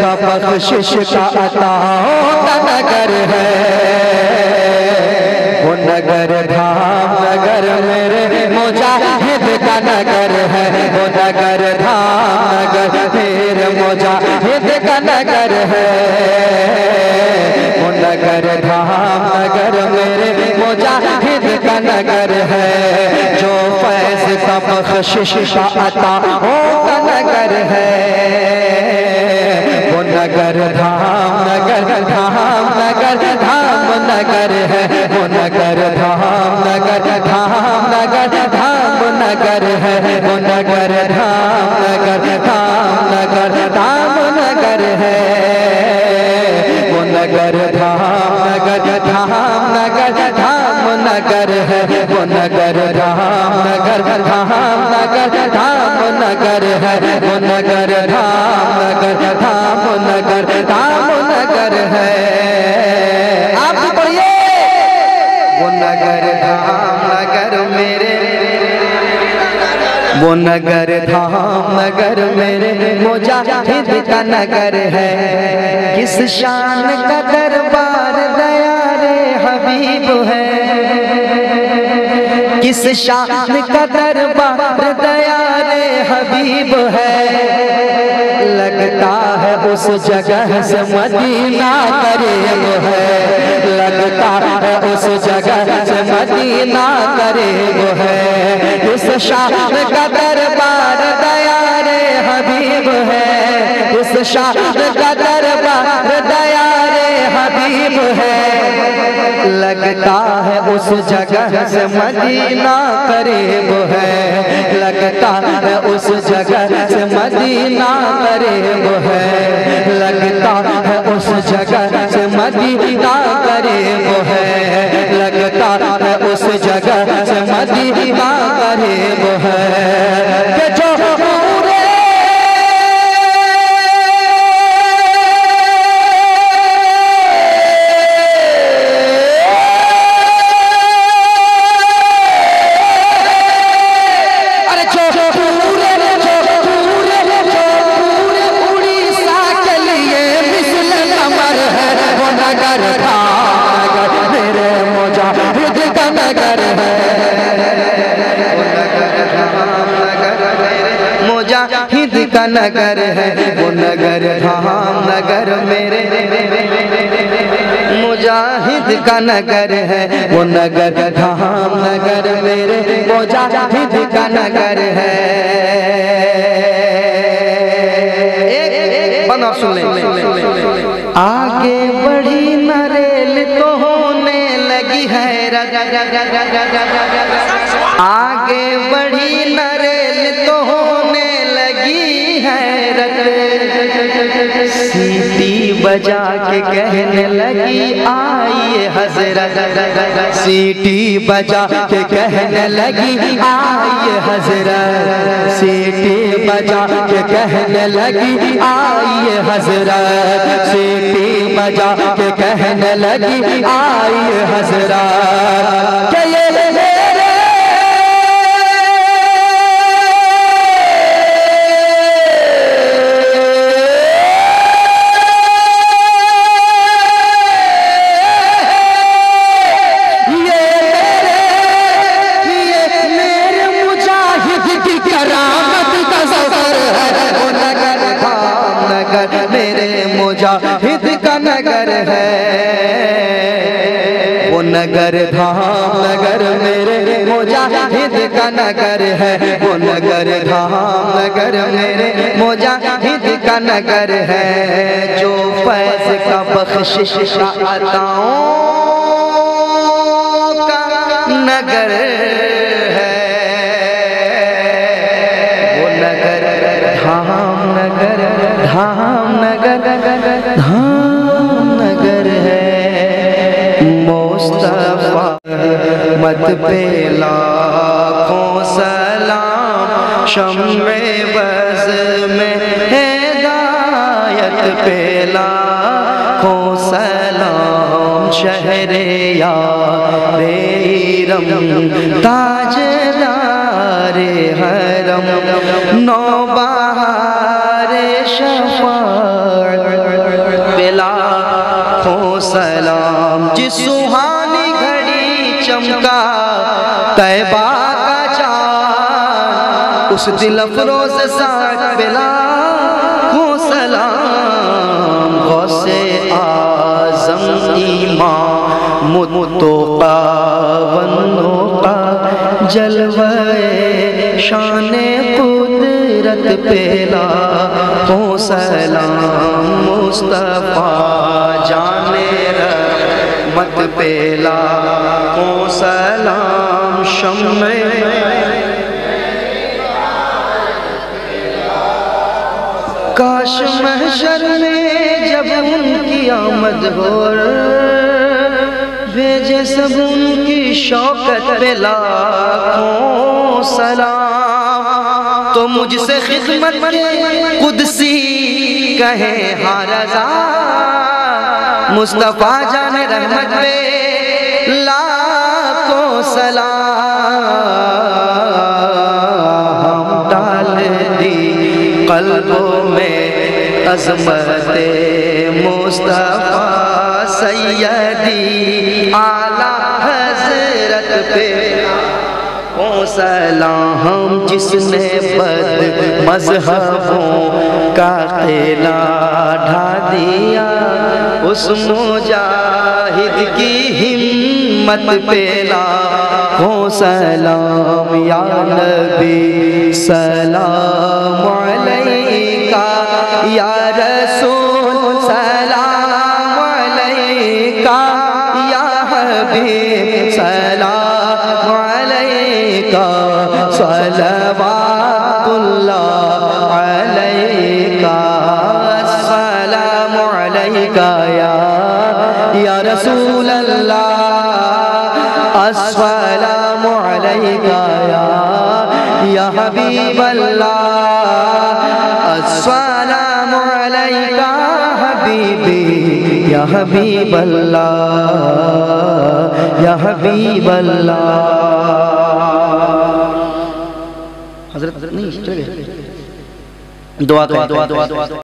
का बख्शिश का अताओं का नगर है। वो नगर धाम नगर मेरे मुजाहिद का नगर है। वो नगर धाम नगर मेरे मुजाहिद का नगर है। वो नगर धाम नगर मेरे मुजाहिद का नगर है। जो फैज़ का बख्शिश का अताओं का नगर है। वो नगर धाम नगर धाम नगर धाम नगर है। वो नगर धाम नगर धाम नगर धाम नगर है। वो नगर धाम नगर धाम नगर धाम नगर है। वो नगर धाम नगर धाम नगर धाम नगर है। वो नगर धाम नगर धाम नगर धाम नगर है। वो नगर धाम नगर धाम नगर धाम नगर है। आप भी पढ़िए। वो नगर धाम नगर मेरे, वो नगर धाम नगर मेरे मुजाहिद का नगर है। किस शान का दरबार दयारे हबीब है। किस शान का दरबार दयारे हबीब है। लगता है उस जगह से मदीना करीब है। लगता है उस जगह से मदीना करीब है। इस शान का दरबार दयारे हबीब है। इस शान का दरबार दयारे हबीब है। लगता है उस जगह से मदीना करीब है। लगता है उस जगह से मदीना करीब है। लगता है उस जगह से मदीना करीब है। लगता है उस जगह से मदीना करीब है। कि जो मुजाहिद का नगर है। वो नगर धाम नगर मेरे मुजाहिद का नगर है। वो नगर धाम नगर मेरे मुजाहिद का नगर है। बना सुन ले। आगे बढ़ी न रेल तो होने लगी है। आगे बढ़ी न रेल तो होने लगी है। सीटी बजा के कहने लगी आइए हजरत। सीटी बजा के कहने लगी आइए हजरत। सीटी बजा के कहने लगी आइए हजरत। सीटी बजा के कहने लगी आइए हजरत। मुजाहिद का नगर है। वो नगर धाम नगर मेरे मुजाहिद का नगर है। वो नगर धाम नगर मेरे मुजाहिद का नगर है। जो फैज़ का बख्शिश का अताओं का नगर है। वो नगर धाम नगर धाम नगर धाम नगर है। मुस्तफा मत पे लाखों सलाम। शम्मे बज़ में हिदायत पे लाखों सलाम। शहरे यारे इरम ताजदारे हरम। नौबहारे शफ़ाअत सलाम। जिस सुहानी घड़ी चमका तैबा का चाँद, उस दिल अफरोज साथ बिला को सलाम। गौसे आज़म इमाम मुत्तक़ा वन्नुक़ा, जलवे शाने कुदरत पेला को सलाम। मुस्तफ़ा जाने रहमत पेला को सलाम। शम्मे काश महशर में जब उनकी आमद हो, भेजे सब उनकी शौकत पे लाखों सलाम। तो मुझसे खिदमत के कुदसी कहे हाँ रज़ा, मुस्तफ़ा जाने रहमत पे लाखों सलाम। डाल दी क़ल्बों में अज़मते मुस्तफ़ा सैयदी आला हज़रत पे ओ सलाम। जिसने बद मज़हबों का क़िला ढा दिया, उस मुजाहिद की हिम्मत पे लाखों सलाम। या नबी सलाम अलैका, या रसूल सलाम अलैका, या हबीब सलाम अलैका, सलवातुल्लाह अलैका, सलाम अलैका या रसूल अल्लाह, अस्सलामु अलैका या हबीब अल्लाह, अस्सलामु अलैका हबीबी या हबीब अल्लाह, या हबीब अल्लाह। हज़रत नहीं चले दुआ करें।